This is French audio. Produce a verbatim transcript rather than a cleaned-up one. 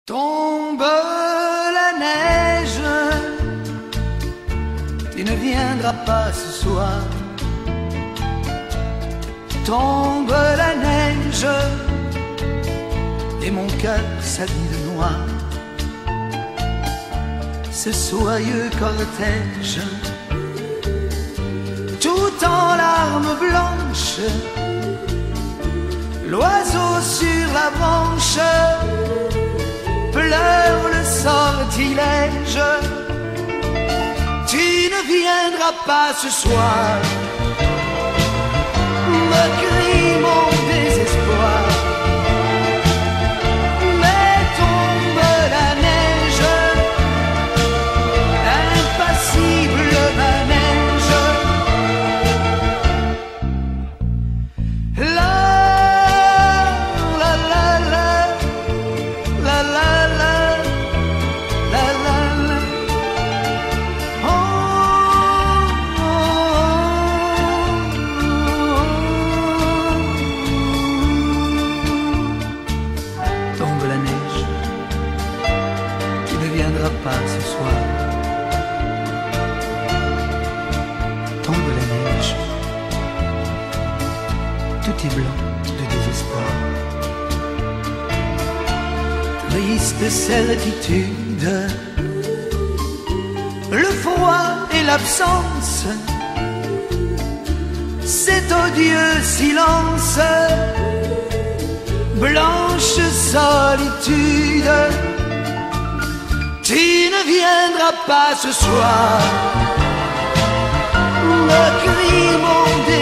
Tombe la neige, tu ne viendras pas ce soir. Tombe la neige, et mon cœur s'habille de noir. Ce soyeux cortège, tout en larmes blanches, l'oiseau sur la branche pleure le sortilège. Tu ne viendras pas ce soir, me crie mon désespoir. Mais tombe la neige, impassible manège. La la la la la la la la la la. Oh, oh, oh. Tombe la neige, tu ne viendras pas ce soir. Tombe la neige, tout est blanc de désespoir. Triste certitude, le froid et l'absence, cet odieux silence, blanche solitude. Tu ne viendras pas ce soir, me crie mon désespoir.